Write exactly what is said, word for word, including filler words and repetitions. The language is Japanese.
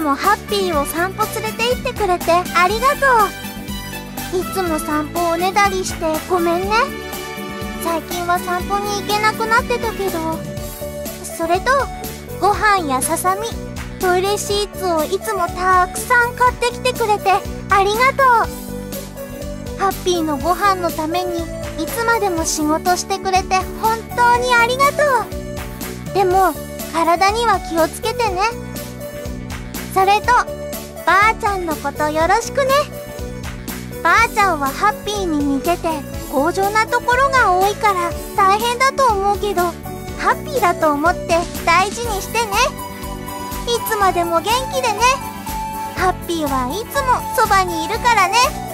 もハッピーを散歩連れて行ってくれてありがとう。いつも散歩おねだりしてごめんね。最近は散歩に行けなくなってたけど。それとご飯やささみ、トイレシーツをいつもたくさん買ってきてくれてありがとう。ハッピーのご飯のためにいつまでも仕事してくれて本当にありがとう。でも体には気をつけてね。それとばあちゃんのことよろしくね。ばあちゃんはハッピーに似てて強情なところが多いから大変だと思うけど、ハッピーだと思って大事にしてね。いつまでも元気でね。ハッピーはいつもそばにいるからね。